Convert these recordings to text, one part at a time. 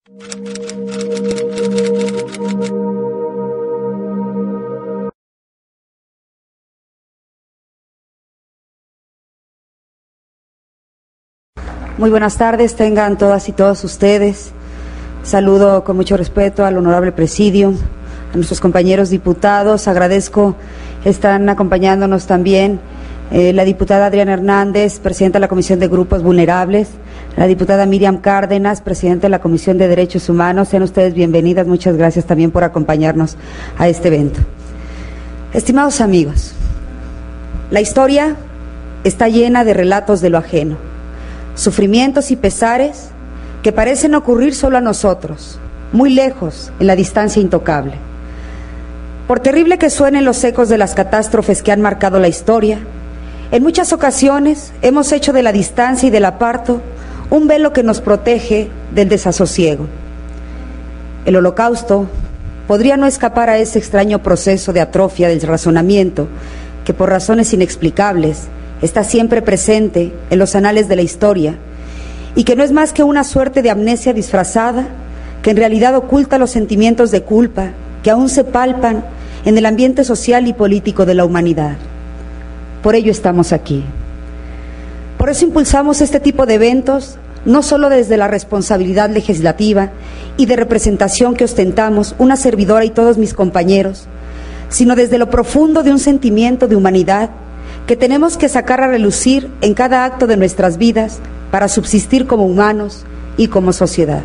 Muy buenas tardes, tengan todas y todos ustedes. Saludo con mucho respeto al honorable presidium, a nuestros compañeros diputados. Agradezco, están acompañándonos también la diputada Adriana Hernández, presidenta de la Comisión de Grupos Vulnerables, la diputada Miriam Cárdenas, presidenta de la Comisión de Derechos Humanos. Sean ustedes bienvenidas, muchas gracias también por acompañarnos a este evento. Estimados amigos, la historia está llena de relatos de lo ajeno, sufrimientos y pesares que parecen ocurrir solo a nosotros, muy lejos, en la distancia intocable. Por terrible que suenen los ecos de las catástrofes que han marcado la historia, en muchas ocasiones hemos hecho de la distancia y del aparto un velo que nos protege del desasosiego. El Holocausto podría no escapar a ese extraño proceso de atrofia del razonamiento que, por razones inexplicables, está siempre presente en los anales de la historia y que no es más que una suerte de amnesia disfrazada que en realidad oculta los sentimientos de culpa que aún se palpan en el ambiente social y político de la humanidad. Por ello estamos aquí. Por eso impulsamos este tipo de eventos, no solo desde la responsabilidad legislativa y de representación que ostentamos una servidora y todos mis compañeros, sino desde lo profundo de un sentimiento de humanidad que tenemos que sacar a relucir en cada acto de nuestras vidas para subsistir como humanos y como sociedad.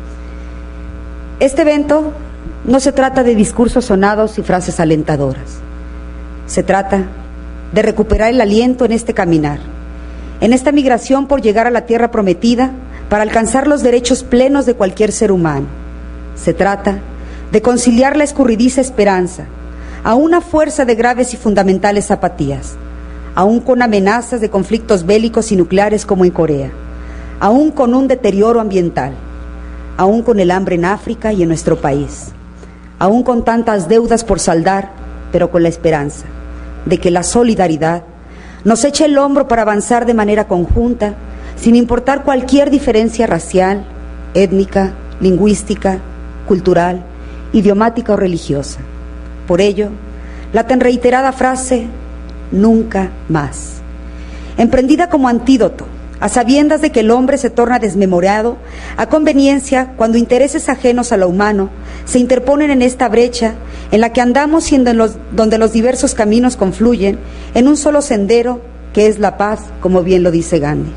Este evento no se trata de discursos sonados y frases alentadoras. Se trata de recuperar el aliento en este caminar, en esta migración por llegar a la tierra prometida para alcanzar los derechos plenos de cualquier ser humano. Se trata de conciliar la escurridiza esperanza a una fuerza de graves y fundamentales apatías, aún con amenazas de conflictos bélicos y nucleares como en Corea, aún con un deterioro ambiental, aún con el hambre en África y en nuestro país, aún con tantas deudas por saldar, pero con la esperanza de que la solidaridad nos eche el hombro para avanzar de manera conjunta, sin importar cualquier diferencia racial, étnica, lingüística, cultural, idiomática o religiosa. Por ello, la tan reiterada frase nunca más, emprendida como antídoto, a sabiendas de que el hombre se torna desmemoriado a conveniencia cuando intereses ajenos a lo humano se interponen en esta brecha en la que andamos y donde los diversos caminos confluyen en un solo sendero que es la paz, como bien lo dice Gandhi.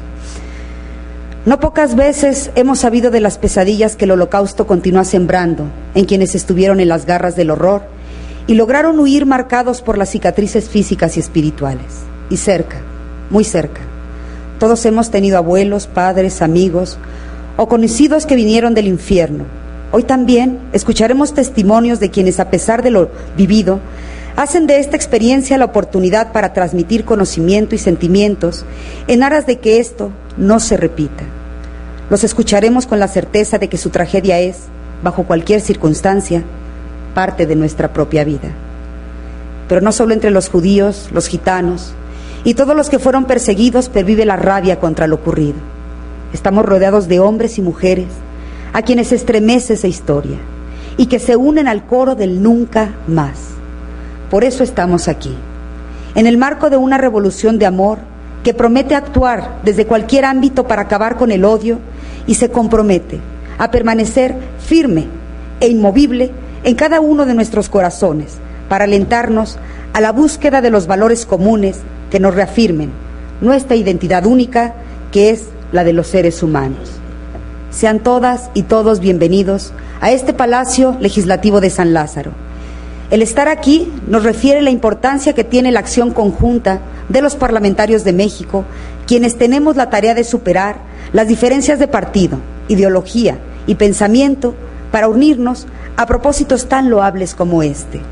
No pocas veces hemos sabido de las pesadillas que el Holocausto continúa sembrando en quienes estuvieron en las garras del horror y lograron huir marcados por las cicatrices físicas y espirituales. Y cerca, muy cerca, todos hemos tenido abuelos, padres, amigos o conocidos que vinieron del infierno. Hoy también escucharemos testimonios de quienes, a pesar de lo vivido, hacen de esta experiencia la oportunidad para transmitir conocimiento y sentimientos en aras de que esto no se repita. Los escucharemos con la certeza de que su tragedia es, bajo cualquier circunstancia, parte de nuestra propia vida. Pero no solo entre los judíos, los gitanos y todos los que fueron perseguidos pervive la rabia contra lo ocurrido. Estamos rodeados de hombres y mujeres a quienes estremece esa historia y que se unen al coro del nunca más. Por eso estamos aquí, en el marco de una revolución de amor que promete actuar desde cualquier ámbito para acabar con el odio y se compromete a permanecer firme e inmovible en cada uno de nuestros corazones para alentarnos a la búsqueda de los valores comunes que nos reafirmen nuestra identidad única, que es la de los seres humanos. Sean todas y todos bienvenidos a este Palacio Legislativo de San Lázaro. El estar aquí nos refiere a la importancia que tiene la acción conjunta de los parlamentarios de México, quienes tenemos la tarea de superar las diferencias de partido, ideología y pensamiento para unirnos a propósitos tan loables como este.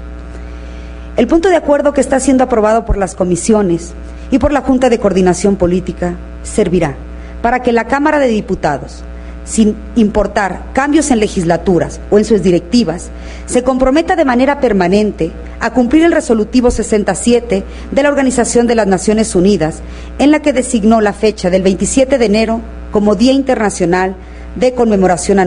El punto de acuerdo que está siendo aprobado por las comisiones y por la Junta de Coordinación Política servirá para que la Cámara de Diputados, sin importar cambios en legislaturas o en sus directivas, se comprometa de manera permanente a cumplir el resolutivo 67 de la Organización de las Naciones Unidas, en la que designó la fecha del 27 de enero como Día Internacional de Conmemoración Anual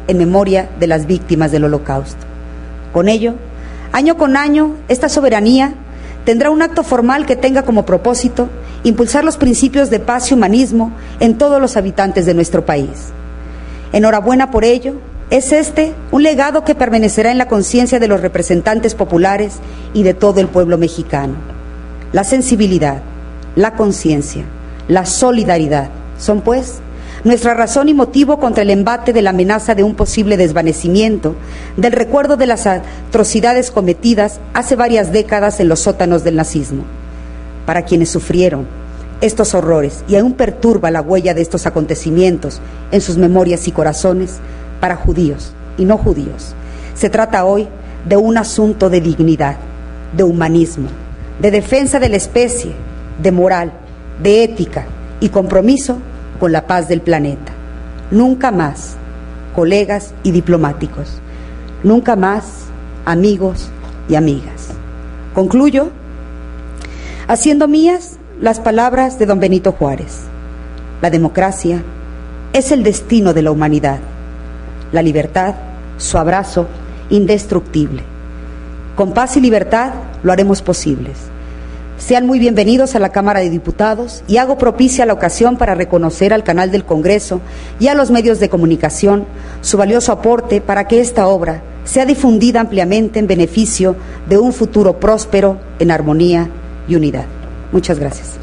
en memoria de las víctimas del Holocausto. Con ello, año con año, esta soberanía tendrá un acto formal que tenga como propósito impulsar los principios de paz y humanismo en todos los habitantes de nuestro país. Enhorabuena por ello. Es este un legado que permanecerá en la conciencia de los representantes populares y de todo el pueblo mexicano. La sensibilidad, la conciencia, la solidaridad son, pues, nuestra razón y motivo contra el embate de la amenaza de un posible desvanecimiento del recuerdo de las atrocidades cometidas hace varias décadas en los sótanos del nazismo. Para quienes sufrieron estos horrores y aún perturba la huella de estos acontecimientos en sus memorias y corazones, para judíos y no judíos, se trata hoy de un asunto de dignidad, de humanismo, de defensa de la especie, de moral, de ética y compromiso con la paz del planeta. Nunca más, colegas y diplomáticos, nunca más, amigos y amigas. Concluyo haciendo mías las palabras de don Benito Juárez. La democracia es el destino de la humanidad. La libertad, su abrazo indestructible. Con paz y libertad lo haremos posibles. Sean muy bienvenidos a la Cámara de Diputados y hago propicia la ocasión para reconocer al canal del Congreso y a los medios de comunicación su valioso aporte para que esta obra sea difundida ampliamente en beneficio de un futuro próspero en armonía y unidad. Muchas gracias.